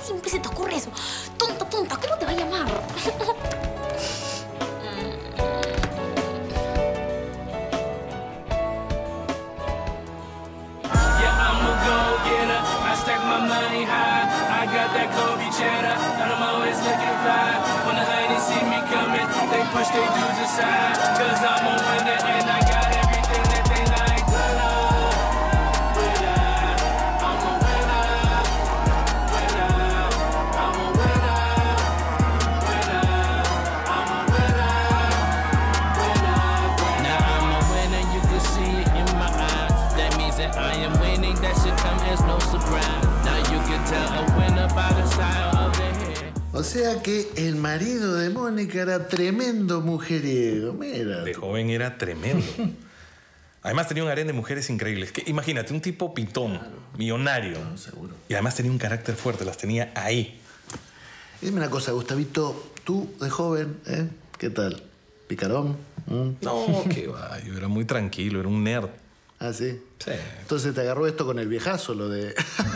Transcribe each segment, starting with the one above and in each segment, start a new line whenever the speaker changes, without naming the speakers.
siempre se te ocurre eso? Tonta, tonta, ¿cómo te va a llamar?
O sea que el marido de Mónica era tremendo mujeriego, mira.
De joven era tremendo. Además tenía un harén de mujeres increíbles. Que, imagínate, un tipo pitón, millonario.
No, seguro.
Y además tenía un carácter fuerte, las tenía ahí.
Dime una cosa, Gustavito, tú de joven, ¿eh? ¿Qué tal? ¿Picarón?
No, qué va, yo era muy tranquilo, era un nerd.
¿Ah, sí?
Sí.
Entonces te agarró esto con el viejazo, lo de...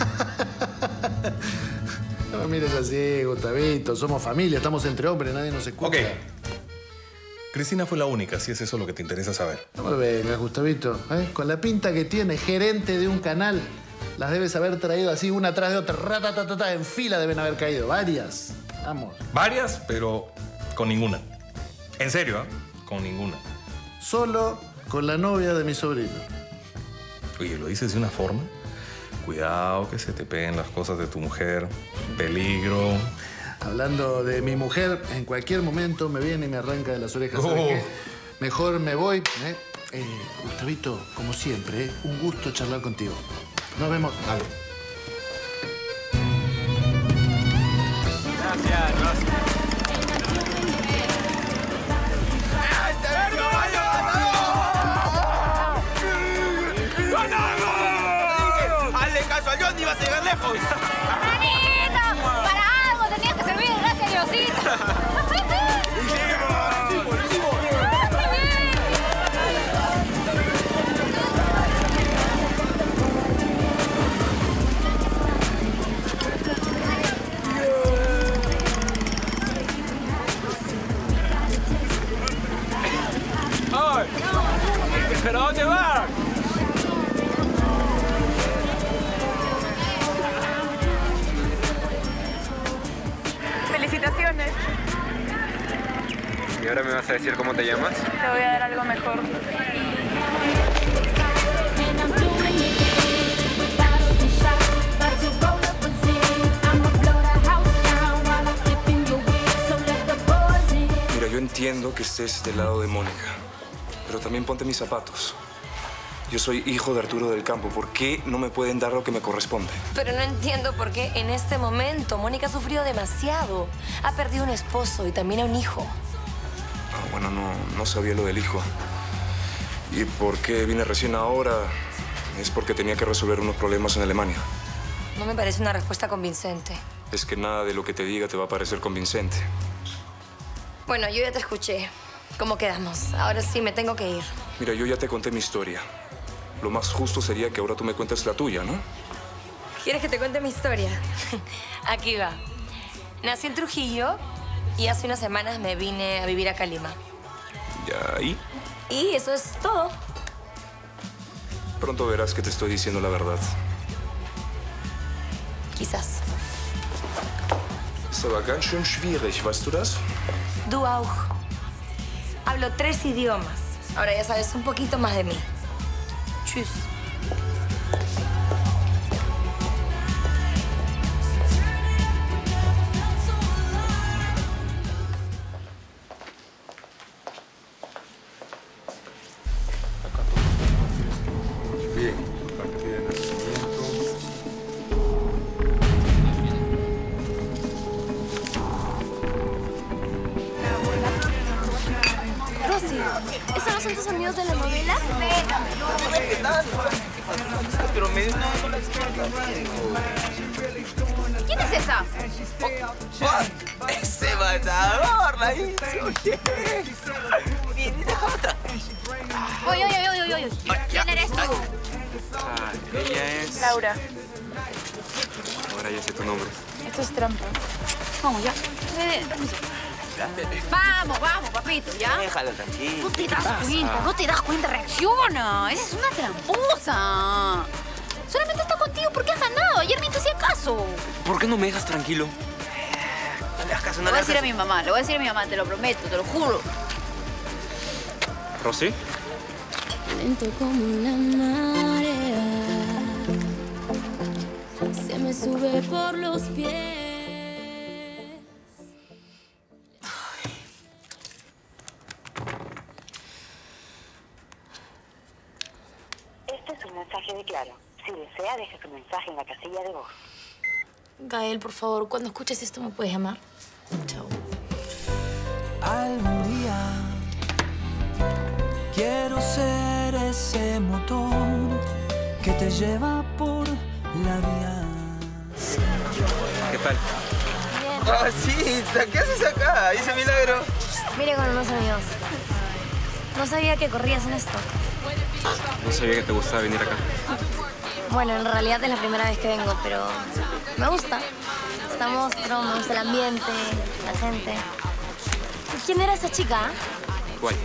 No me mires así, Gustavito. Somos familia, estamos entre hombres, nadie nos escucha.
Ok. Cristina fue la única, si es eso lo que te interesa saber.
No me vengas, Gustavito. ¿Eh? Con la pinta que tiene, gerente de un canal, las debes haber traído así una tras de otra. Ratatatata, en fila deben haber caído. Varias. Vamos.
Varias, pero con ninguna. En serio, ¿eh? Con ninguna.
Solo con la novia de mi sobrino.
Oye, ¿lo dices de una forma? Cuidado que se te peguen las cosas de tu mujer. Peligro.
Hablando de mi mujer, en cualquier momento me viene y me arranca de las orejas. ¿Sabes qué? Mejor me voy. Gustavito, como siempre, un gusto charlar contigo. Nos vemos.
Vale.
Gracias, gracias. ¡Hazle caso a Johnny! ¡Vas a llegar lejos!
¡Manito! ¡Para algo tenías que servir! ¡Gracias, Diosito!
¡Ay! ¿Pero a dónde va?
Felicitaciones.
¿Y ahora me vas a decir cómo te llamas?
Te voy a dar algo mejor.
Mira, yo entiendo que estés del lado de Mónica, pero también ponte mis zapatos. Yo soy hijo de Arturo del Campo. ¿Por qué no me pueden dar lo que me corresponde?
Pero no entiendo por qué en este momento Mónica ha sufrido demasiado. Ha perdido un esposo y también a un hijo.
Ah, bueno, no sabía lo del hijo. ¿Y por qué vine recién ahora? Es porque tenía que resolver unos problemas en Alemania.
No me parece una respuesta convincente.
Es que nada de lo que te diga te va a parecer convincente.
Bueno, yo ya te escuché. ¿Cómo quedamos? Ahora sí me tengo que ir.
Mira, yo ya te conté mi historia. Lo más justo sería que ahora tú me cuentes la tuya, ¿no?
¿Quieres que te cuente mi historia? Aquí va. Nací en Trujillo y hace unas semanas me vine a vivir a Calima.
Ya, ¿y?
Y eso es todo.
Pronto verás que te estoy diciendo la verdad.
Quizás.
Es aber ganz schön schwierig, ¿weißt du das?
Du auch. Hablo 3 idiomas. Ahora ya sabes un poquito más de mí. Tschüss.
Bien, partida de nacimiento.
Rosy, ¿esos no son tus amigos de la novela?
¿Qué tal? Pero me dio una...
¿Quién es esa?
Oh, ¡ese matador! ¡La hizo! ¡Mira otra!
Oye. ¿Quién eres tú?
Ella es...
Laura. Ahora ya sé tu nombre.
Esto es trampa. Vamos, ya. Vamos, vamos, papito, ¿ya?
Déjalo tranquilo.
No te das cuenta, reacciona. Esa es una tramposa. Solamente está contigo porque has ganado. Ayer ni te hacía caso.
¿Por qué no me dejas tranquilo?
No le hagas caso,
Le
no
voy
le
a
hagas
decir a
caso.
mi mamá, te lo prometo, te lo juro.
¿Rosy?
Lento como una marea, se me sube por los pies.
Este es un mensaje de Claro. Si desea, deje su mensaje en la casilla de voz.
Gael, por favor, cuando escuches esto me puedes llamar. Chao.
Algún día quiero ser ese motor que te lleva por la vía.
¿Qué tal?
Rosita, ¿qué haces acá? ¿Hice milagro?
Mire con unos amigos. No sabía que corrías en esto.
No sabía que te gustaba venir acá.
Bueno, en realidad es la primera vez que vengo, pero me gusta. Está monstruo, me gusta el ambiente, la gente. ¿Quién era esa chica?
¿Cuál?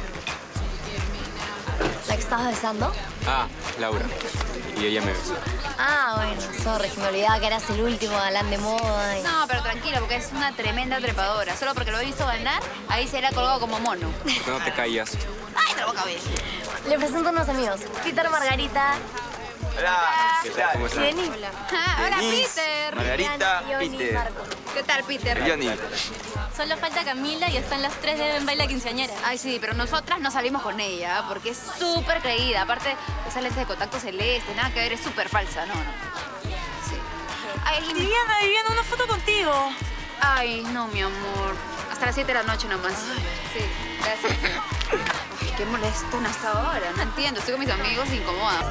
¿La que estabas besando?
Ah, Laura. Y ella me besó.
Ah, bueno, sorry, que me olvidaba que eras el último galán de moda.
No, pero tranquila, porque es una tremenda trepadora. Solo porque lo he visto ganar, ahí se era colgado como mono.
¿Por qué no te callas?
¡Ay, te lo voy a caber!
Le presento a unos amigos. Peter, Margarita.
Hola, ¿qué tal?
¿Cómo estás?
Jenny.
Hola,
Denise,
Peter.
Margarita,
Johnny,
Peter.
Marco.
¿Qué tal, Peter?
Johnny.
Solo falta Camila y están las tres de baila quinceañera.
Ay, sí, pero nosotras no salimos con ella, porque es súper creída. Aparte, esa lente de contacto celeste, nada que ver, es súper falsa. No. Sí. Ay,
Viviana, una foto contigo.
Ay, no, mi amor. Hasta las 7 de la noche nomás. Sí, gracias. Ay, qué molestona hasta ahora. No entiendo, estoy con mis amigos y incomoda.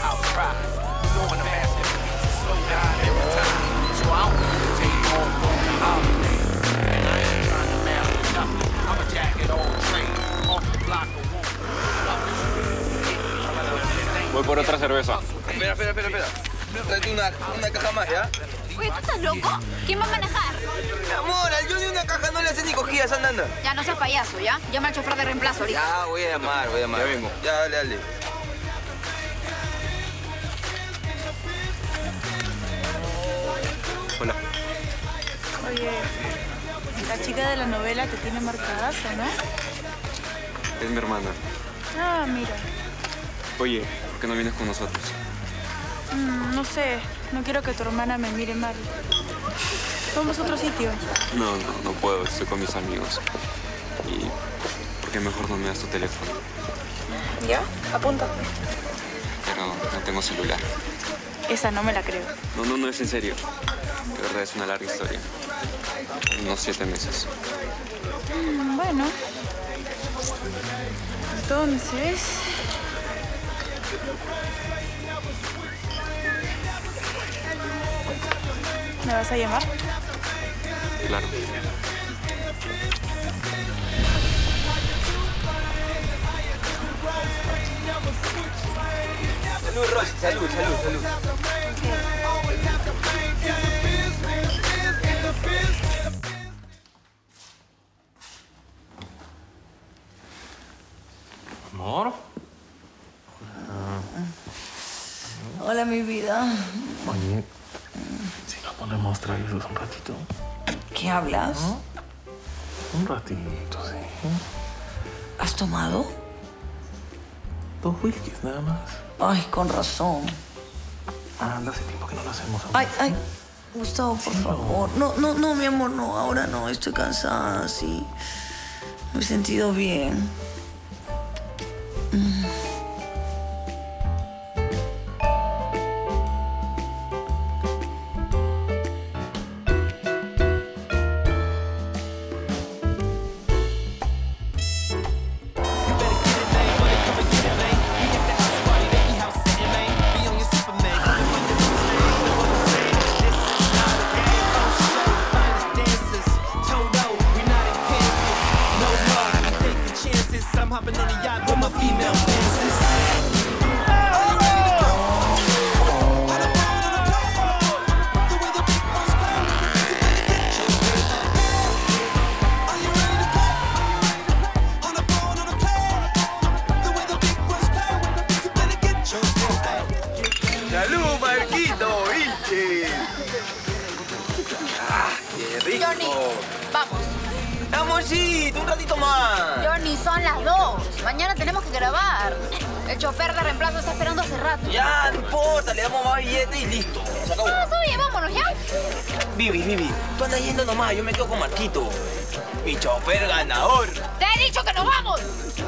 Voy por otra cerveza.
Espera. Tráete una caja más, ¿ya?
Oye, ¿tú estás loco? ¿Quién va a manejar?
Mi amor, al Johnny una caja no le hace ni cogidas andando.
Ya, no seas payaso, ¿ya? Llama al chofer de reemplazo ahorita.
Ya, voy a llamar.
Ya vengo.
Ya, dale.
Hola.
Oye, la chica de la novela te tiene marcadazo, ¿no?
Es mi hermana.
Ah, mira.
Oye, ¿por qué no vienes con nosotros?
No sé, no quiero que tu hermana me mire mal. Vamos a otro sitio.
No puedo. Estoy con mis amigos. ¿Y por qué mejor no me das tu teléfono?
¿Ya? Apunta.
Pero no tengo celular.
Esa no me la creo.
No es en serio. De verdad es una larga historia. Unos 7 meses.
Bueno. Entonces... ¿me vas a llamar?
Claro.
Salud, Rosy, salud.
Amor.
Hola, mi vida.
Oye, si nos ponemos traviesos un ratito.
¿Qué hablas?
Un ratito, sí.
¿Has tomado?
2 whiskies nada más.
Ay, con razón.
Anda, hace tiempo que no lo hacemos.
Ay, Gustavo, por favor. No, mi amor, no. Ahora no. Estoy cansada, sí. Me he sentido bien.
I'm hopping on the yacht with my female
Johnny, vamos.
Amorcito, un ratito más.
Johnny, son las 2. Mañana tenemos que grabar. El chofer de reemplazo está esperando hace rato.
Ya, no importa, le damos más billete y listo. Se acabó.
Oye, vámonos, ¿ya?
Vivi, tú andas yendo nomás, yo me quedo con Marquito. Mi chofer ganador.
¡Te he dicho que nos vamos!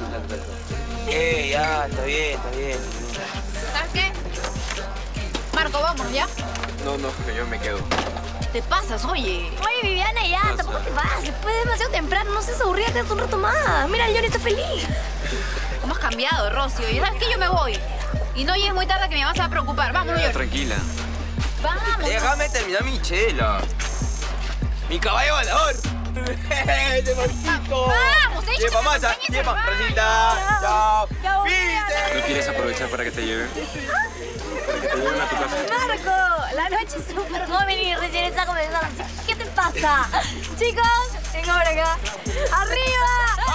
Ya, está bien.
¿Sabes qué? Marco, vámonos, ¿ya?
No, que yo me quedo.
Te pasas, oye.
Oye, Viviana, ya, tampoco te vas. Después es demasiado temprano, no seas aburrida, quédate un rato más. Mira, el Johnny está feliz.
¿Cómo has cambiado, Rocío? ¿Y sabes qué? Yo me voy. Y no llegues muy tarde que mi mamá se va a preocupar. Vámonos, Johnny.
Tranquila.
Vamos.
Déjame terminar mi chela. Mi caballo ganador. ¡De Marquito!
¡Vamos!
¡Lleva masa! ¡Lleva! ¡Rosita! ¡Chao! ¡Viste!
¿No quieres aprovechar para que te lleve? Para que te lleven a tu casa.
Marco, la noche es súper joven y recién está comenzando. ¿Qué te pasa? Chicos, vengo por acá. ¡Arriba!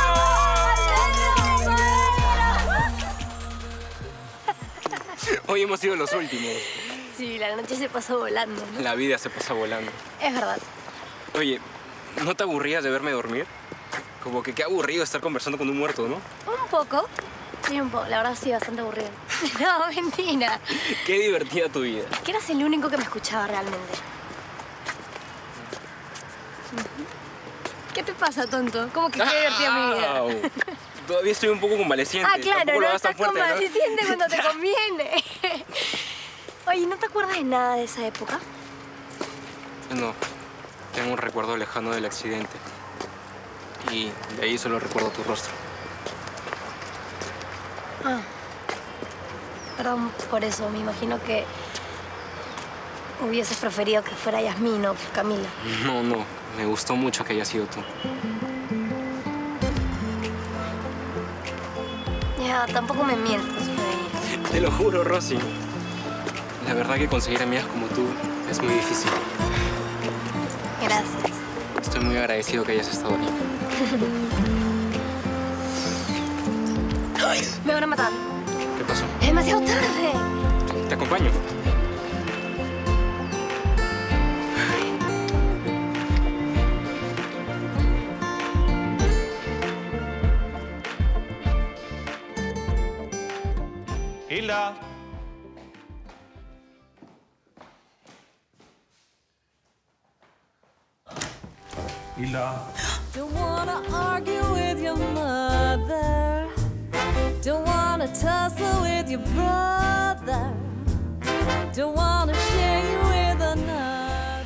Hoy hemos sido los últimos.
Sí, la noche se pasó volando, ¿no?
La vida se pasa volando.
Es verdad.
Oye, ¿no te aburrías de verme dormir? Como que qué aburrido estar conversando con un muerto, ¿no?
Un poco. Sí, un poco. La verdad sí, bastante aburrido. No, mentira.
Qué divertida tu vida.
Es que eras el único que me escuchaba realmente. ¿Qué te pasa, tonto? ¿Cómo que qué divertida mi vida?
Au. Todavía estoy un poco convaleciente.
Ah, claro,
Tampoco lo
no
hagas tan
estás
fuerte,
convaleciente cuando te conviene. Oye, ¿no te acuerdas de nada de esa época?
No, tengo un recuerdo lejano del accidente. Y de ahí solo recuerdo tu rostro.
Ah. Perdón por eso. Me imagino que hubieses preferido que fuera Yasmín o Camila.
No. Me gustó mucho que hayas sido tú.
Ya, tampoco me mientas, güey.
Te lo juro, Rosy. La verdad que conseguir amigas como tú es muy difícil.
Gracias.
Estoy muy agradecido que hayas estado aquí.
¡Ay! Me van a matar.
¿Qué pasó?
Es demasiado tarde.
Te acompaño.
Hilda. Hilda.
Don't wanna argue with your mother. Don't wanna tussle with your brother. Don't wanna share you with another.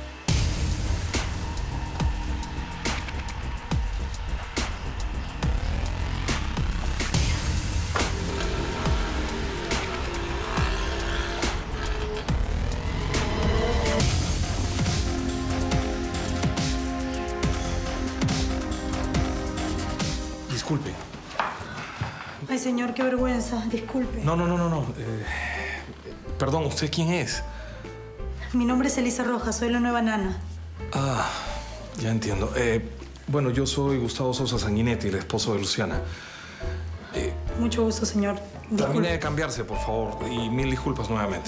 Disculpe.
Ay, señor, qué vergüenza. Disculpe.
No. Perdón, ¿usted quién es?
Mi nombre es Elisa Rojas, soy la nueva nana.
Ah, ya entiendo. Bueno, yo soy Gustavo Sosa Sanguinetti, el esposo de Luciana.
Mucho gusto, señor.
Termine
Disculpe.
de cambiarse, por favor, y mil disculpas nuevamente.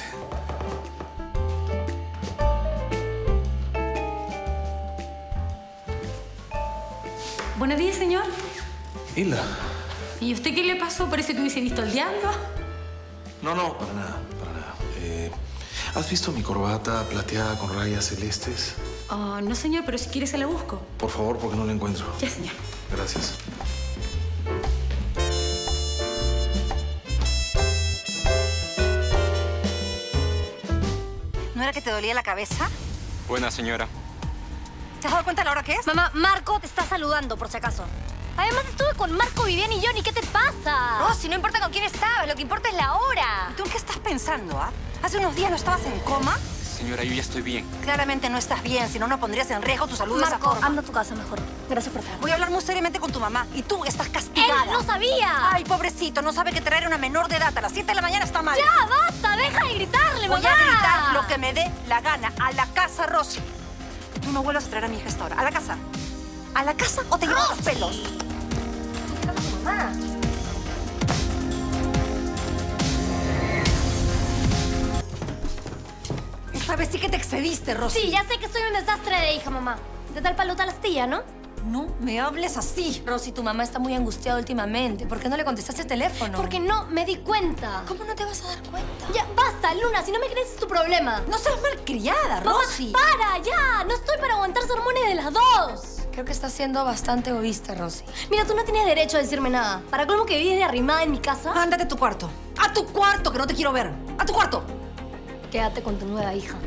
Buenos días, señor.
Hilda.
¿Y usted qué le pasó? ¿Parece que hubiese visto al diablo?
No, para nada. ¿Has visto mi corbata plateada con rayas celestes?
Oh, no, señor, pero si quiere se la busco.
Por favor, porque no la encuentro.
Ya, señor.
Gracias.
¿No era que te dolía la cabeza?
Buena señora.
¿Te has dado cuenta de la hora que es?
Mamá, Marco te está saludando, por si acaso. Además, estuve con Marco, Viviana y Johnny. ¿Qué te pasa?
No, si no importa con quién estabas, lo que importa es la hora. ¿Tú en qué estás pensando, ah? ¿Hace unos días no estabas en coma?
Señora, yo ya estoy bien.
Claramente no estás bien, si no, no pondrías en riesgo tu salud de esa
Marco,
forma.
anda a tu casa mejor. Gracias por traerme.
Voy a hablar muy seriamente con tu mamá y tú estás castigada.
¡Él no sabía!
Ay, pobrecito, no sabe que traer a una menor de edad a las 7 de la mañana está mal.
¡Ya, basta! ¡Deja de gritarle, mamá!
Voy a gritar lo que me dé la gana. A la casa, Rosy. Tú no vuelvas a traer a mi hija hasta ahora. A la casa. ¿A la casa o te llevo los pelos?
Mamá.
Esta vez sí que te excediste, Rosy.
Sí, ya sé que soy un desastre de hija, mamá. De tal palo tal astilla, ¿no?
No me hables así.
Rosy, tu mamá está muy angustiada últimamente. ¿Por qué no le contestaste el teléfono?
Porque no me di cuenta.
¿Cómo no te vas a dar cuenta?
Ya, basta, Luna. Si no me crees es tu problema.
No seas malcriada,
Mamá,
Rosy.
¡para, ya! No estoy para aguantar sermones de las dos.
Creo que estás siendo bastante egoísta, Rosy.
Mira, tú no tienes derecho a decirme nada. ¿Para colmo que vives de arrimada en mi casa?
Ándate a tu cuarto. ¡A tu cuarto, que no te quiero ver! ¡A tu cuarto!
Quédate con tu nueva hija.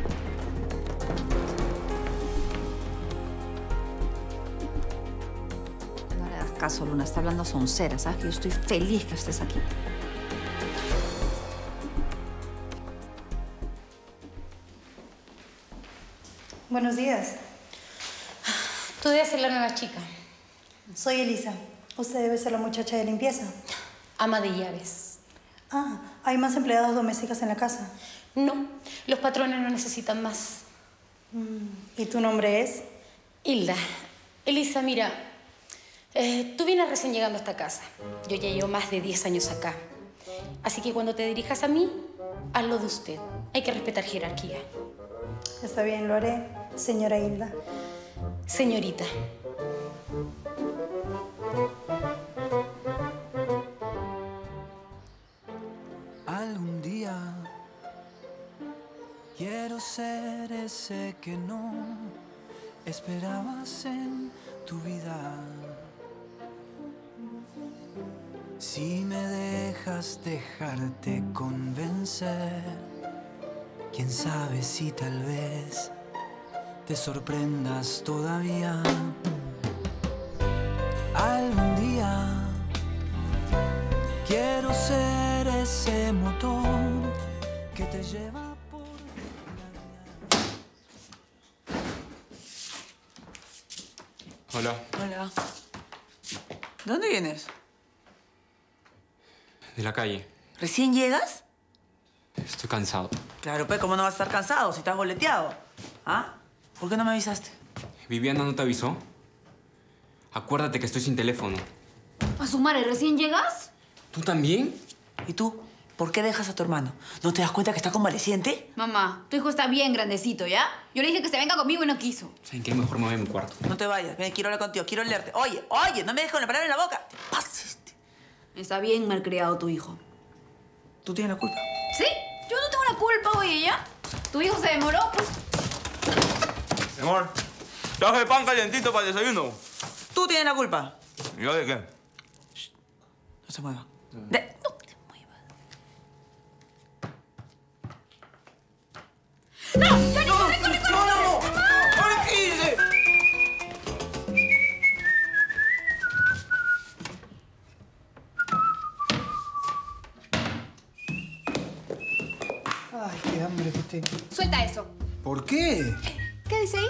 No le hagas caso, Luna. Está hablando soncera, ¿sabes? Que yo estoy feliz que estés aquí.
Buenos días.
Tú debes ser la nueva chica.
Soy Elisa. Usted debe ser la muchacha de limpieza.
Ama de llaves.
Ah, ¿hay más empleadas domésticas en la casa?
No, los patrones no necesitan más.
¿Y tu nombre es?
Hilda. Elisa, mira, tú vienes recién llegando a esta casa. Yo ya llevo más de 10 años acá. Así que cuando te dirijas a mí, hazlo de usted. Hay que respetar jerarquía.
Está bien, lo haré, señora Hilda.
Señorita.
Algún día quiero ser ese que no esperabas en tu vida. Si me dejas dejarte convencer, quién sabe si tal vez te sorprendas todavía. Algún día quiero ser ese motor que te lleva por
Hola.
Hola. ¿De dónde vienes?
De la calle.
¿Recién llegas?
Estoy cansado.
Claro, pues, ¿cómo no vas a estar cansado si estás boleteado? ¿Ah? ¿Por qué no me avisaste?
¿Viviana no te avisó? Acuérdate que estoy sin teléfono.
¿A su madre recién llegas?
¿Tú también?
¿Y tú? ¿Por qué dejas a tu hermano? ¿No te das cuenta que está convaleciente?
Mamá, tu hijo está bien grandecito, ¿ya? Yo le dije que se venga conmigo y no quiso.
¿Saben qué? Mejor me voy a mi cuarto.
No te vayas. Ven, quiero hablar contigo. Quiero leerte. Oye, oye, no me dejes con la palabra en la boca. ¿Qué pasa?
Está bien malcriado tu hijo.
¿Tú tienes la culpa?
¿Sí? Yo no tengo la culpa, oye, ¿ya? Tu hijo se demoró, pues.
Mi amor, traje pan calientito para el desayuno.
¿Tú tienes la culpa?
¿Y yo de qué?
No se mueva. No te muevas.
¡No! ¡Johnny, corre, corre, corre!
¡No! ¡Ay, qué hice!
Ay, qué hambre que tengo.
Suelta eso.
¿Por qué?
¿Qué dice ahí?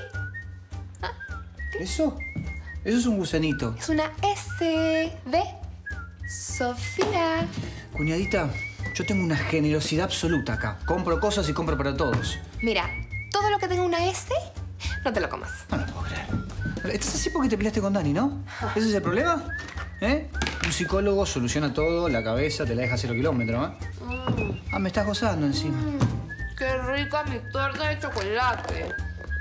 ¿Eso? Eso es un gusanito.
Es una S de Sofía.
Cuñadita, yo tengo una generosidad absoluta acá. Compro cosas y compro para todos.
Mira, todo lo que tenga una S, no te lo comas.
No lo puedo creer. Estás así porque te peleaste con Dani, ¿no? ¿Ese es el problema? ¿Eh? Un psicólogo soluciona todo, la cabeza te la deja 0 kilómetros, ¿eh? Ah, me estás gozando encima.
Qué rica mi torta de chocolate.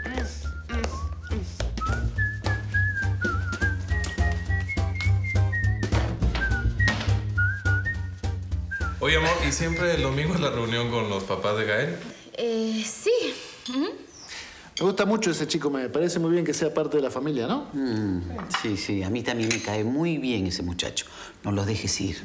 Oye, amor, ¿y siempre el domingo es la reunión con los papás de Gael?
Sí.
Me gusta mucho ese chico, me parece muy bien que sea parte de la familia, ¿no?
Sí, sí, a mí también me cae muy bien ese muchacho. No los dejes ir.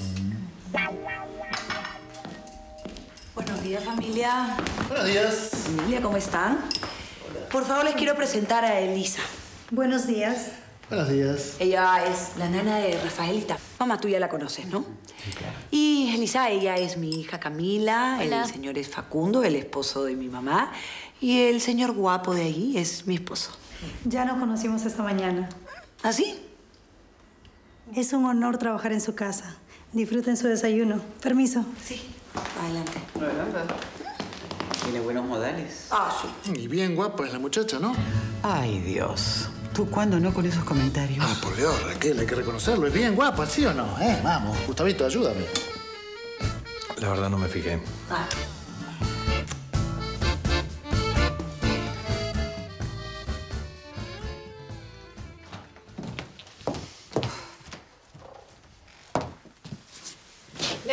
Buenos días, familia.
Buenos días.
Familia, ¿cómo están? Por favor, les quiero presentar a Elisa.
Buenos días.
Buenos días.
Ella es la nana de Rafaelita. Mamá, tú ya la conoces, ¿no?
Claro.
Y Elisa, ella es mi hija Camila.
Hola.
El señor es Facundo, el esposo de mi mamá. Y el señor guapo de ahí es mi esposo.
Ya nos conocimos esta mañana.
¿Ah, sí?
Es un honor trabajar en su casa. Disfruten su desayuno. Permiso.
Sí. Adelante.
Tiene buenos modales.
Ah, sí.
Y bien guapa es la muchacha, ¿no?
Ay, Dios. ¿Tú cuándo no con esos comentarios?
Ah, por Dios, Raquel, hay que reconocerlo. Es bien guapa, ¿sí o no? Vamos, Gustavito, ayúdame.
La verdad no me fijé.
Ah.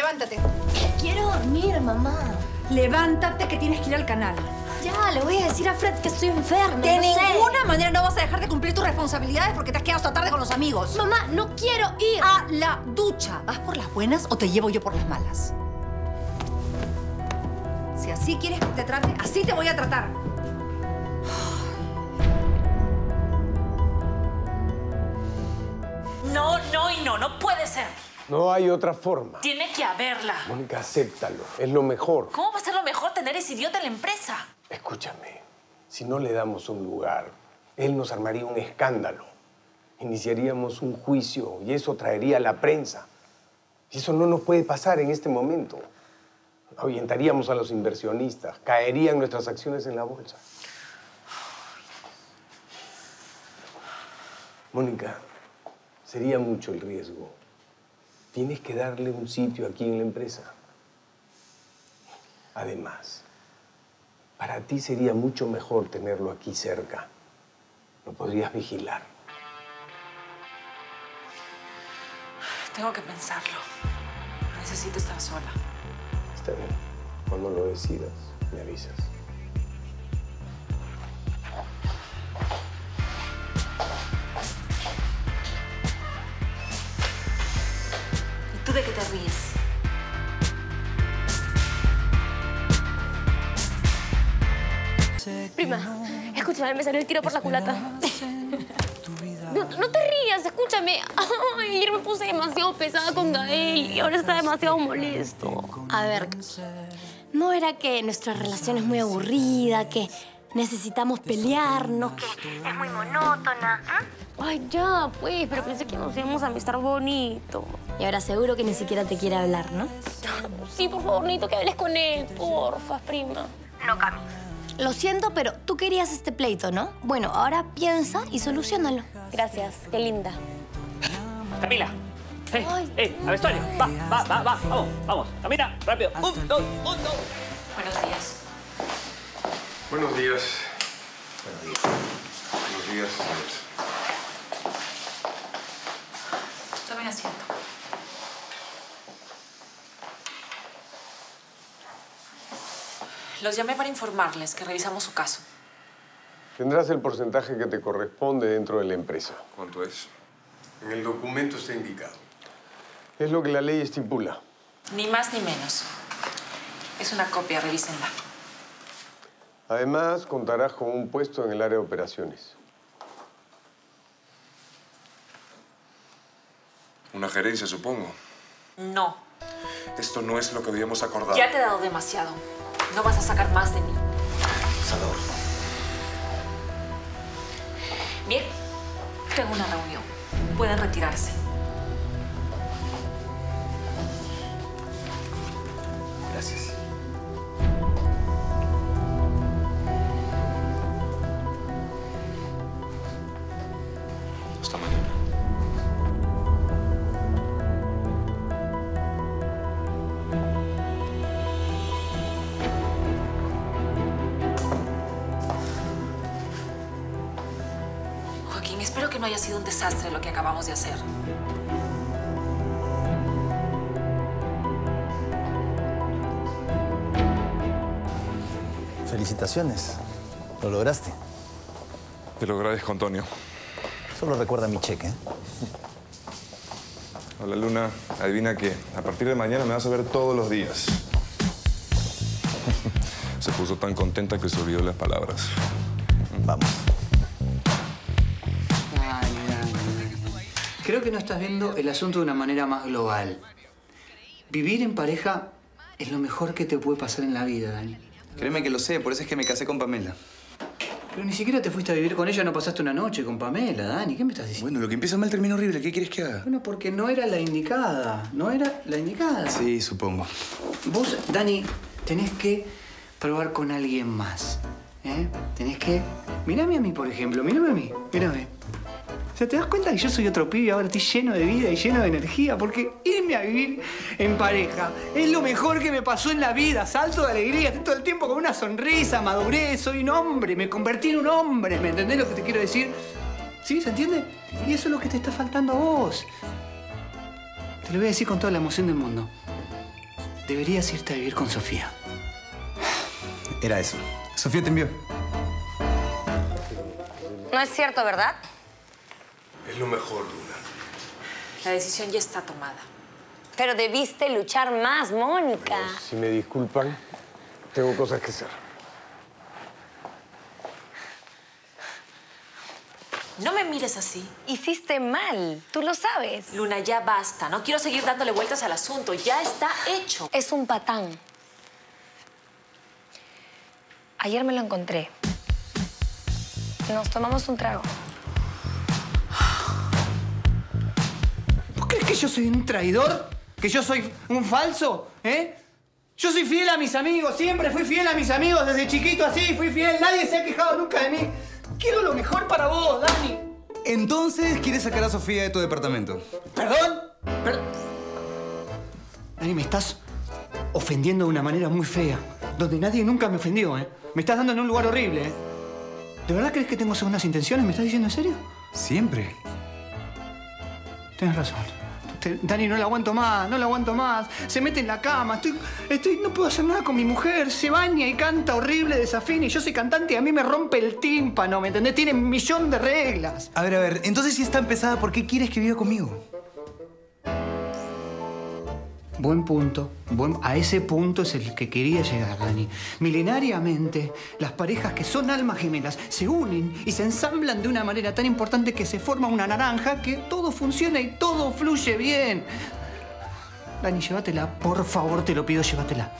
levántate.
Quiero dormir, mamá.
Levántate que tienes que ir al canal.
Ya, le voy a decir a Fred que estoy enferma.
De
no sé.
ninguna manera no vas a dejar de cumplir tus responsabilidades porque te has quedado hasta tarde con los amigos.
Mamá, no quiero ir.
A la ducha. ¿Vas por las buenas o te llevo yo por las malas? Si así quieres que te trate, así te voy a tratar.
No, no y no. No puede ser.
No hay otra forma.
Tiene que haberla.
Mónica, acéptalo. Es lo mejor.
¿Cómo va a ser lo mejor tener ese idiota en la empresa?
Escúchame. Si no le damos un lugar, él nos armaría un escándalo. Iniciaríamos un juicio y eso traería a la prensa. Y eso no nos puede pasar en este momento. Ahuyentaríamos a los inversionistas. Caerían nuestras acciones en la bolsa. Mónica, sería mucho el riesgo. Tienes que darle un sitio aquí en la empresa. Además, para ti sería mucho mejor tenerlo aquí cerca. Lo podrías vigilar.
Tengo que pensarlo. Necesito estar sola.
Está bien. Cuando lo decidas, me avisas.
¿Y tú de qué te ríes?
Prima, escúchame, me salió el tiro por la culata. No te rías, escúchame. Ay, ayer me puse demasiado pesada con Gael y ahora está demasiado molesto. A ver, ¿no era que nuestra relación es muy aburrida, que necesitamos pelearnos, que es muy monótona? Ay, ya, pues, pero pensé que nos íbamos a estar bonito. Y ahora seguro que ni siquiera te quiere hablar, ¿no? Sí, por favor, necesito que hables con él, porfa, prima. No, Cami. Lo siento, pero tú querías este pleito, ¿no? Bueno, ahora piensa y soluciónalo. Gracias, qué linda.
Camila. Al vestuario. Va. Vamos. Camina, rápido. 1, 2, 1, 2.
Buenos días.
Buenos días. Buenos días, señores.
Tomen asiento. Los llamé para informarles que revisamos su caso.
Tendrás el porcentaje que te corresponde dentro de la empresa.
¿Cuánto es?
En el documento está indicado. Es lo que la ley estipula.
Ni más ni menos. Es una copia, revísenla.
Además, contarás con un puesto en el área de operaciones.
Una gerencia, supongo.
No.
Esto no es lo que habíamos acordado.
Ya te he dado demasiado. No vas a sacar más de mí.
Salvador.
Bien, tengo una reunión. Pueden retirarse.
Gracias.
Hasta mañana.
Joaquín, espero que no haya sido un desastre lo que acabamos de hacer.
Felicitaciones. Lo lograste.
Te lo agradezco, Antonio.
Solo recuerda mi cheque, ¿eh?
Hola, Luna. Adivina qué. A partir de mañana me vas a ver todos los días. Se puso tan contenta que se olvidó las palabras.
Vamos.
Creo que no estás viendo el asunto de una manera más global. Vivir en pareja es lo mejor que te puede pasar en la vida, Dani.
Créeme que lo sé, por eso es que me casé con Pamela.
Pero ni siquiera te fuiste a vivir con ella, no pasaste una noche con Pamela, Dani. ¿Qué me estás diciendo?
Bueno, lo que empieza mal termina horrible. ¿Qué quieres que haga?
Bueno, porque no era la indicada. No era la indicada.
Sí, supongo.
Vos, Dani, tenés que probar con alguien más. Tenés que... Mírame a mí, por ejemplo. Mírame a mí. Mírame. O sea, ¿te das cuenta que yo soy otro pibe y ahora estoy lleno de vida y lleno de energía? Porque irme a vivir en pareja es lo mejor que me pasó en la vida. Salto de alegría, estoy todo el tiempo con una sonrisa, madurez, soy un hombre, me convertí en un hombre. ¿Me entendés lo que te quiero decir? ¿Sí? ¿Se entiende? Y eso es lo que te está faltando a vos. Te lo voy a decir con toda la emoción del mundo. deberías irte a vivir con Sofía.
Era eso. Sofía te envió.
No es cierto, ¿verdad?
Es lo mejor, Luna.
La decisión ya está tomada.
Pero debiste luchar más, Mónica.
Si me disculpan, tengo cosas que hacer.
No me mires así.
Hiciste mal, tú lo sabes.
Luna, ya basta. No quiero seguir dándole vueltas al asunto. Ya está hecho.
Es un patán. Ayer me lo encontré. Nos tomamos un trago.
¿Vos crees que yo soy un traidor? ¿Que yo soy un falso? ¿Eh? Yo soy fiel a mis amigos, siempre fui fiel a mis amigos, desde chiquito así, fui fiel. Nadie se ha quejado nunca de mí. Quiero lo mejor para vos, Dani.
Entonces, ¿quieres sacar a Sofía de tu departamento?
¿Perdón? Dani, me estás ofendiendo de una manera muy fea, donde nadie nunca me ofendió, ¿eh? Me estás dando en un lugar horrible, ¿eh? ¿De verdad crees que tengo segundas intenciones? ¿Me estás diciendo en serio?
Siempre.
Tienes razón. Dani, no la aguanto más, no la aguanto más. Se mete en la cama, no puedo hacer nada con mi mujer. Se baña y canta horrible, desafina. Y yo soy cantante y a mí me rompe el tímpano, ¿me entendés? Tiene un millón de reglas.
A ver, entonces si está empezada, ¿por qué quieres que viva conmigo?
Buen punto. A ese punto es el que quería llegar, Dani. Milenariamente, las parejas que son almas gemelas se unen y se ensamblan de una manera tan importante que se forma una naranja que todo funciona y todo fluye bien. Dani, llévatela. Por favor, te lo pido, llévatela.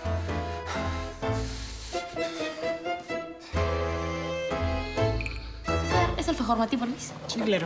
¿Es el alfajor, Mati, por mí?
Sí, claro.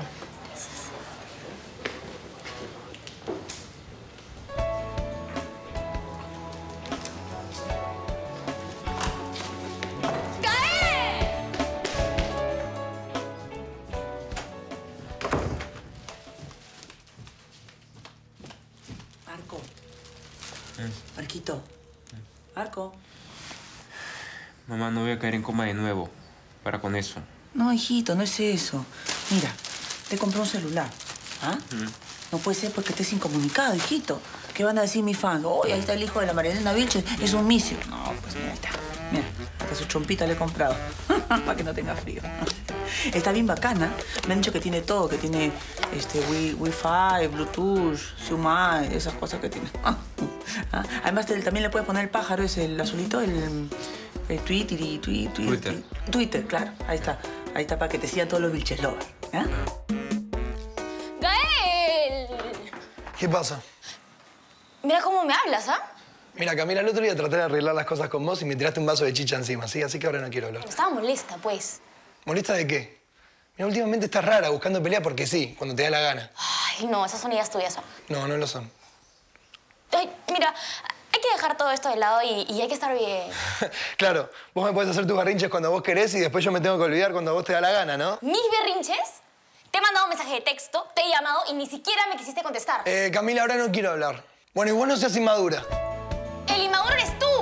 Marquito. Marco.
Mamá, no voy a caer en coma de nuevo. Para con eso.
No, hijito, no es eso. Mira, te compré un celular. ¿Ah? No puede ser porque estés incomunicado, hijito. ¿Qué van a decir mis fans? Oh, ahí está el hijo de la Marielena Vilches. Es un misio. No, pues mira, ahí está. Mira, hasta su chompita le he comprado. Para que no tenga frío. Está bien bacana. Me han dicho que tiene todo, que tiene Wi-Fi, Bluetooth, Zoom, esas cosas que tiene. Además, también le puedes poner el pájaro, ese, el azulito, el Twitter, claro. Ahí está para que te sigan todos los Vilches lovers. ¿Eh?
¡Gael!
¿Qué pasa?
Mira cómo me hablas, ¿ah?
Mira, Camila, el otro día traté de arreglar las cosas con vos y me tiraste un vaso de chicha encima, ¿sí? Así que ahora no quiero hablar.
Estaba molesta, pues.
¿Molesta de qué? Mira, últimamente estás rara, buscando pelea porque sí, cuando te da la gana.
Ay, no, esas son ideas tuyas.
No, no lo son.
Ay, mira, hay que dejar todo esto de lado y hay que estar bien.
Claro, vos me podés hacer tus berrinches cuando vos querés y después yo me tengo que olvidar cuando a vos te da la gana, ¿no?
¿Mis berrinches? Te he mandado un mensaje de texto, te he llamado y ni siquiera me quisiste contestar.
Camila, ahora no quiero hablar. Bueno, y vos no seas inmadura.
¡El inmaduro eres tú!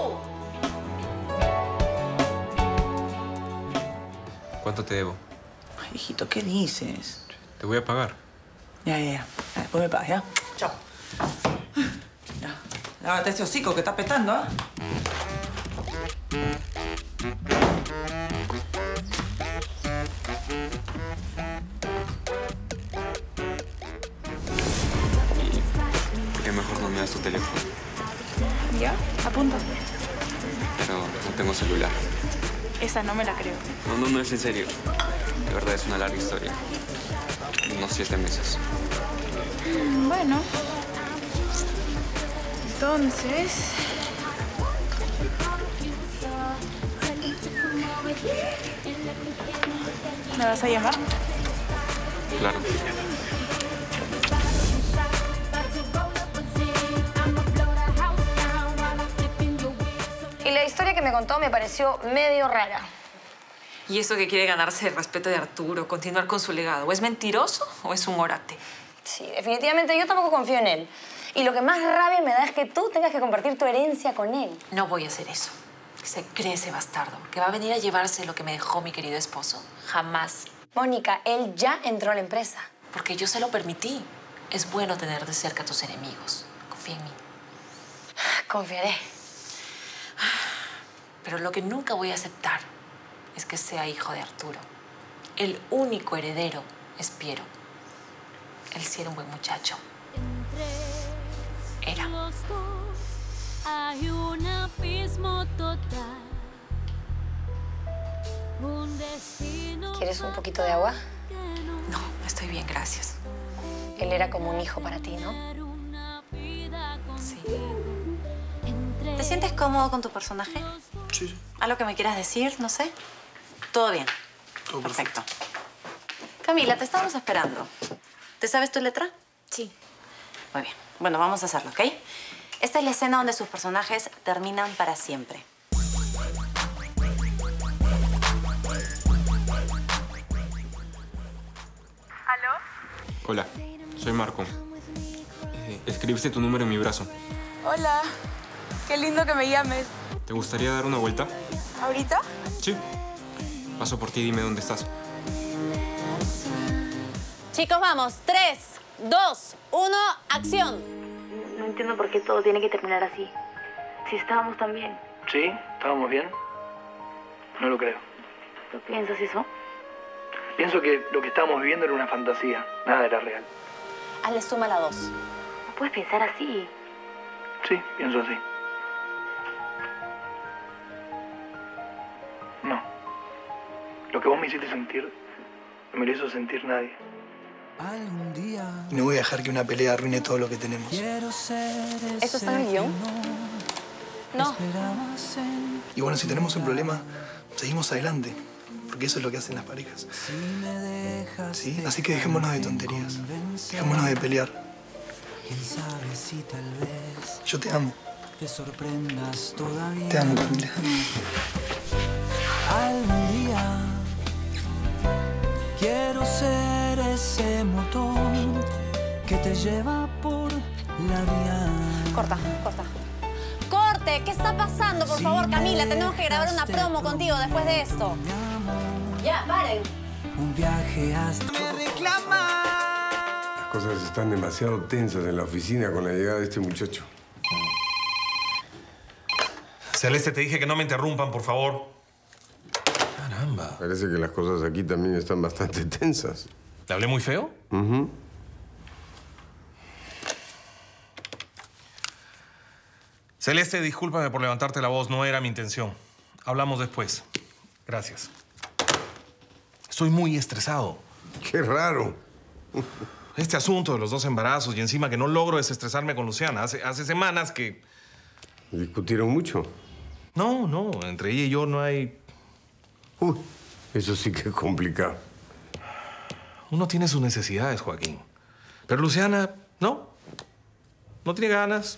¿Cuánto te debo?
Ay, hijito, ¿qué dices?
Te voy a pagar.
Ya. Después me pagas, ¿ya? Chao. Ya. Lávate ese hocico que está petando, ¿ah?
¿Por qué mejor no me das tu teléfono?
¿Ya? Apunta.
Pero no tengo celular.
Esa no me la creo.
No es en serio. De verdad es una larga historia. Unos 7 meses.
Bueno. Entonces... ¿Me vas a llamar?
Claro.
Y la historia que me contó me pareció medio rara.
¿Y eso que quiere ganarse el respeto de Arturo, continuar con su legado? ¿O es mentiroso o es un orate?
Sí, definitivamente yo tampoco confío en él. Y lo que más rabia me da es que tú tengas que compartir tu herencia con él.
No voy a hacer eso. Se cree ese bastardo, que va a venir a llevarse lo que me dejó mi querido esposo. Jamás.
Mónica, él ya entró a la empresa.
Porque yo se lo permití. Es bueno tener de cerca a tus enemigos. Confía en mí.
Confiaré.
Pero lo que nunca voy a aceptar es que sea hijo de Arturo. El único heredero es Piero. Él sí era un buen muchacho. Era.
Hay un abismo total. Un destino.
¿Quieres un poquito de agua?
No, estoy bien, gracias.
Él era como un hijo para ti, ¿no?
Sí.
¿Te sientes cómodo con tu personaje?
Sí.
¿Algo que me quieras decir? No sé. ¿Todo bien?
Todo
perfecto. Camila, te estamos esperando. ¿Te sabes tu letra?
Sí.
Muy bien. Bueno, vamos a hacerlo, ¿ok? Esta es la escena donde sus personajes terminan para siempre.
¿Aló?
Hola, soy Marco. Escribiste tu número en mi brazo.
Hola. Qué lindo que me llames.
¿Te gustaría dar una vuelta?
¿Ahorita?
Sí. Paso por ti y dime dónde estás.
Chicos, vamos. 3, 2, 1, acción.
No entiendo por qué todo tiene que terminar así. Si estábamos tan bien.
¿Sí? ¿Estábamos bien? No lo creo.
¿Tú piensas eso?
Pienso que lo que estábamos viviendo era una fantasía. Nada era real.
Hazle suma a la 2.
No puedes pensar así.
Sí, pienso así. No. Lo que vos me hiciste sentir, no me lo hizo sentir nadie. Y no voy a dejar que una pelea arruine todo lo que tenemos.
¿Eso está en el guión? No.
Y bueno, si tenemos un problema, seguimos adelante. Porque eso es lo que hacen las parejas. ¿Sí? Así que dejémonos de tonterías. Dejémonos de pelear. Yo te amo. Te amo, Camila.
Algún día quiero ser ese motor que te lleva por la vía.
Corta, corta. ¡Corte! ¿Qué está pasando? Por favor, Camila, tenemos que grabar una promo contigo después de esto. Ya, paren.
Un viaje hasta...
Las cosas están demasiado tensas en la oficina con la llegada de este muchacho.
Celeste, te dije que no me interrumpan, por favor. Caramba.
Parece que las cosas aquí también están bastante tensas.
¿Te hablé muy feo? Celeste, discúlpame por levantarte la voz. No era mi intención. Hablamos después. Gracias. Estoy muy estresado.
Qué raro.
Este asunto de los 2 embarazos y encima que no logro desestresarme con Luciana. Hace semanas que...
¿Discutieron mucho?
No. Entre ella y yo no hay...
Uy, eso sí que es complicado.
Uno tiene sus necesidades, Joaquín. Pero Luciana, no. No tiene ganas.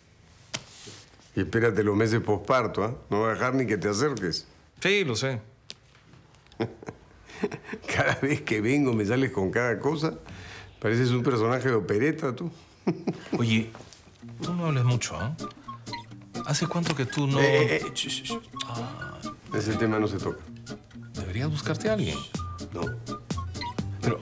Y espérate los meses posparto, ¿ah? No voy a dejar ni que te acerques.
Sí, lo sé.
Cada vez que vengo me sales con cada cosa. Pareces un personaje de opereta, tú.
Oye, tú no hables mucho, ¿ah? ¿Hace cuánto que tú no...?
Ese tema no se toca.
Deberías buscarte a alguien.
No.
Pero...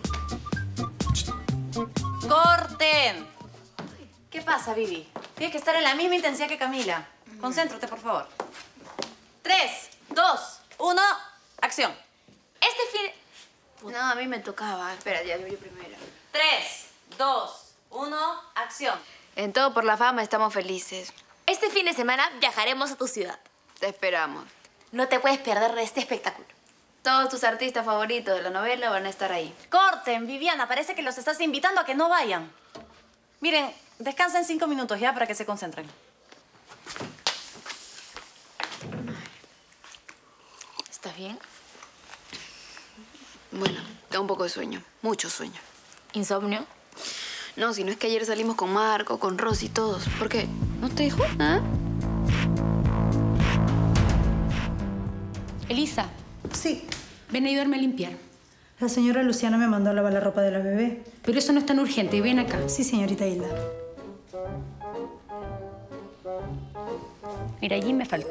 ¡Corten! ¿Qué pasa, Vivi? Tienes que estar en la misma intensidad que Camila. Concéntrate, por favor. 3, 2, 1, acción.
Este fin... No, a mí me tocaba. Espera, ya yo primero.
3, 2, 1, acción.
En Todo por la Fama estamos felices.
Este fin de semana viajaremos a tu ciudad.
Te esperamos.
No te puedes perder de este espectáculo.
Todos tus artistas favoritos de la novela van a estar ahí.
Corten, Viviana. Parece que los estás invitando a que no vayan. Miren, descansen 5 minutos ya para que se concentren.
¿Estás bien?
Bueno, tengo un poco de sueño. Mucho sueño.
¿Insomnio?
No, si no es que ayer salimos con Marco, con Rosy, todos. ¿Por qué? ¿No te dijo? ¿Ah?
Elisa.
Sí.
Ven a ayudarme a limpiar.
La señora Luciana me mandó a lavar la ropa de la bebé.
Pero eso no es tan urgente. Ven acá.
Sí, señorita Hilda.
Mira, allí me falta.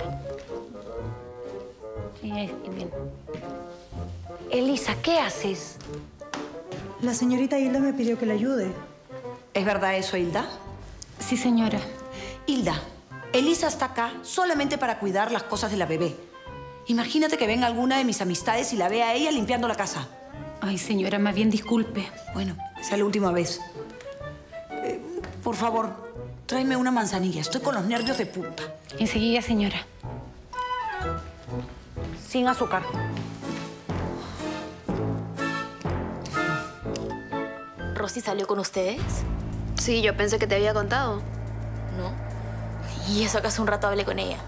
Sí, bien.
Elisa, ¿qué haces?
La señorita Hilda me pidió que la ayude.
¿Es verdad eso, Hilda?
Sí, señora.
Hilda, Elisa está acá solamente para cuidar las cosas de la bebé. Imagínate que venga alguna de mis amistades y la vea a ella limpiando la casa.
Ay, señora, más bien disculpe.
Bueno, esa es la última vez. Por favor, tráeme una manzanilla. Estoy con los nervios de punta.
Enseguida, señora.
Sin azúcar.
¿Rosy salió con ustedes?
Sí, yo pensé que te había contado.
No. ¿Y eso que hace un rato hablé con ella?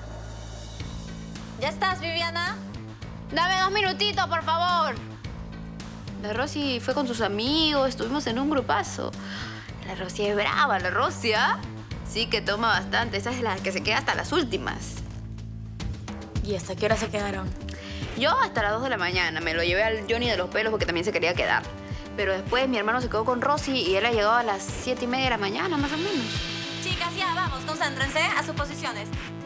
¿Ya estás, Viviana? Dame 2 minutitos, por favor. La Rosy fue con sus amigos, estuvimos en un grupazo. La Rosy es brava, la Rosy, ¿ah? Sí, que toma bastante. Esa es la que se queda hasta las últimas.
¿Y hasta qué hora se quedaron?
Yo hasta las 2 de la mañana. Me lo llevé al Johnny de los pelos porque también se quería quedar. Pero después mi hermano se quedó con Rosy y él ha llegado a las 7:30 de la mañana, más o menos. Chicas, ya, vamos, concéntrense a sus posiciones.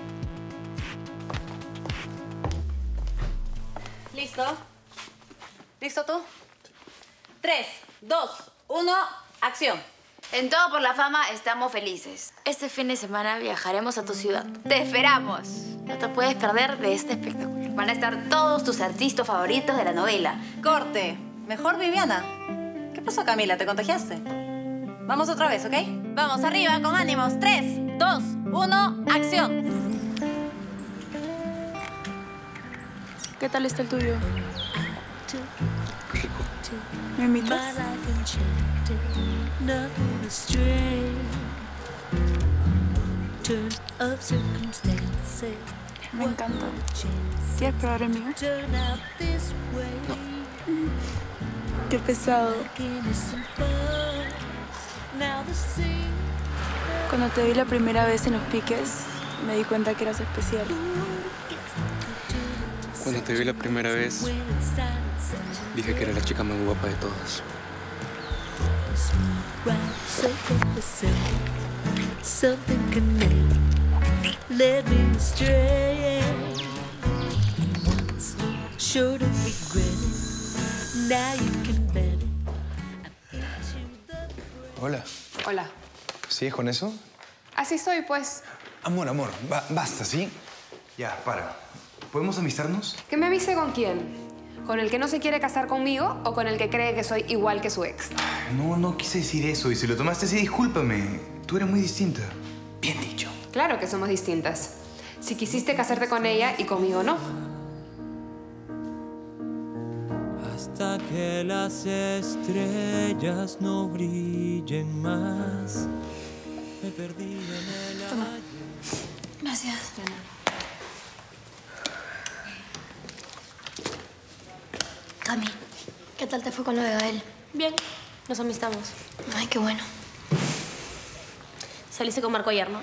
¿Listo? ¿Listo tú? 3, 2, 1, acción. En Todo por la Fama estamos felices.
Este fin de semana viajaremos a tu ciudad.
¡Te esperamos!
No te puedes perder de este espectáculo.
Van a estar todos tus artistas favoritos de la novela. Corte. Mejor Viviana. ¿Qué pasó, Camila? ¿Te contagiaste? Vamos otra vez, ¿ok? Vamos, arriba, con ánimos. 3, 2, 1, acción.
¿Qué tal está el tuyo?
Rico.
¿Me invitas? Me encanta. ¿Quieres probar el mío? Qué pesado. Cuando te vi la primera vez en Los Piques, me di cuenta que eras especial.
Cuando te vi la primera vez, dije que era la chica más guapa de todas.
Hola.
Hola.
¿Sigues con eso?
Así soy, pues.
Amor, basta, ¿sí? Ya, para. ¿Podemos amistarnos?
¿Que me avise con quién? ¿Con el que no se quiere casar conmigo o con el que cree que soy igual que su ex?
No quise decir eso. Y si lo tomaste así, discúlpame. Tú eres muy distinta. Bien dicho.
Claro que somos distintas. Si quisiste casarte con ella y conmigo no.
Hasta que las estrellas no brillen más. Me perdí en el aire.
Gracias. Cami, ¿qué tal te fue con lo de Gael? Bien, nos amistamos. Ay, qué bueno. Saliste con Marco ayer, ¿no?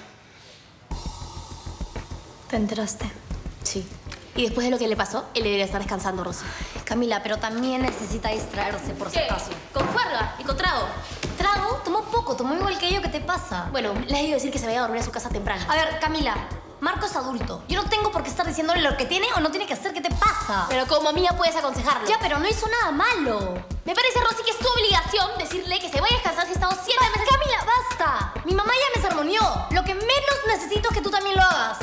¿Te enteraste? Sí. Y después de lo que le pasó, él debería estar descansando, Rosy. Camila, pero también necesita distraerse, por si acaso. Con juerga y con trago. ¿Trago? Tomó poco, tomó igual que yo. ¿Qué te pasa? Bueno, le he ido a decir que se vaya a dormir a su casa temprano. A ver, Camila, Marco es adulto. Yo no tengo por qué estar diciéndole lo que tiene o no tiene que hacer. ¿Qué te pasa? Pero como amiga puedes aconsejarlo. Ya, pero no hizo nada malo. Me parece, Rosy, que es tu obligación decirle que se vaya a descansar si ha estado 7 meses. Camila, basta. Mi mamá ya me sermoneó. Lo que menos necesito es que tú también lo hagas.